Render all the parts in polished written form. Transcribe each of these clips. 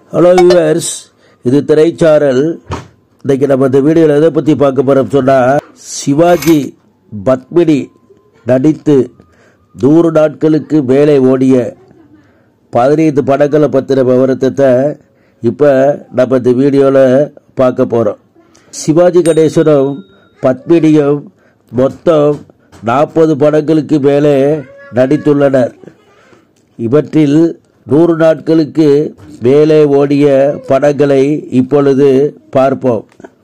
Hello viewers, இது திரைச்சாரல். இன்னைக்கு நம்ம இந்த வீடியோவில் எதை பற்றி பார்க்க போகிறோம் சொன்னால், சிவாஜி பத்மினி நடித்து 100 நாட்களுக்கு மேலே ஓடிய 15 படங்களை பற்றின விவரத்தை இப்போ நம்ம இந்த வீடியோவில் பார்க்க போகிறோம். சிவாஜி கணேசனும் பத்மினியும் மொத்தம் 40 படங்களுக்கு மேலே நடித்துள்ளனர். இவற்றில் 100 நாட்களுக்கு மேலே ஓடிய படங்களை இப்பொழுது பார்ப்போம்.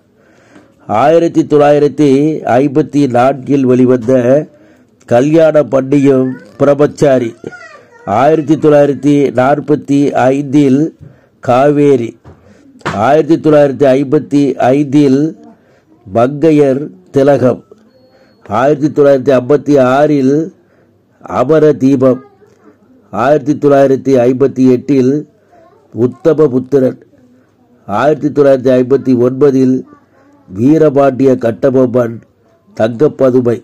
1954 வெளிவந்த கல்யாண பண்டியும் பிரம்மச்சாரி, 1945 காவேரி, 1955 மங்கையர் திலகம், 1956 அமர தீபம், 1958 உத்தமபுத்திரன், 1959 வீரபாண்டிய கட்டபொம்மன் தங்கப்பதுமை,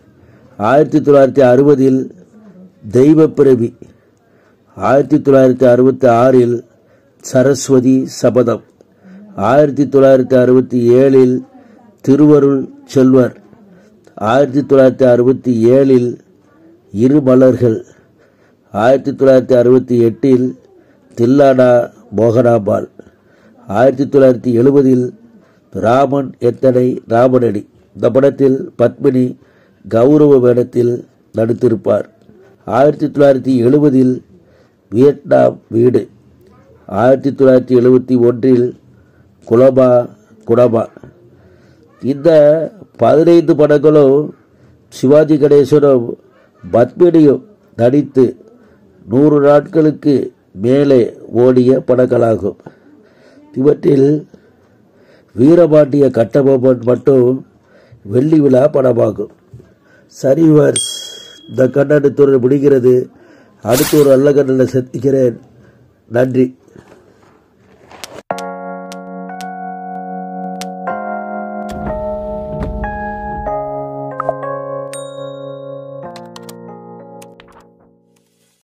1960 தெய்வப்பிரவி, 1966 சரஸ்வதி சபதம், 1967 திருவருள் செல்வர், 1967 இருமலர்கள், 1968 தில்லானா மோகனாம்பாள், 1970 ராமன் எத்தனை ராமனடி. இந்த படத்தில் பத்மினி கௌரவ வேடத்தில் நடித்திருப்பார். 1970 வியட்நாம் வீடு, 1971 குலமா குணமா. இந்த 15 படங்களும் சிவாஜி கணேசனும் பத்மினியும் நடித்து 100 நாட்களுக்கு மேலே ஓடிய படங்களாகும். இவற்றில் வீரபாண்டிய கட்டபொம்மன் மட்டும் வெள்ளி விழா படமாகும். சரி வியூவர்ஸ், இந்த கண்ணனுத்துறை முடிகிறது. அடுத்து ஒரு நல்ல கண்ணனை சந்திக்கிறேன். நன்றி.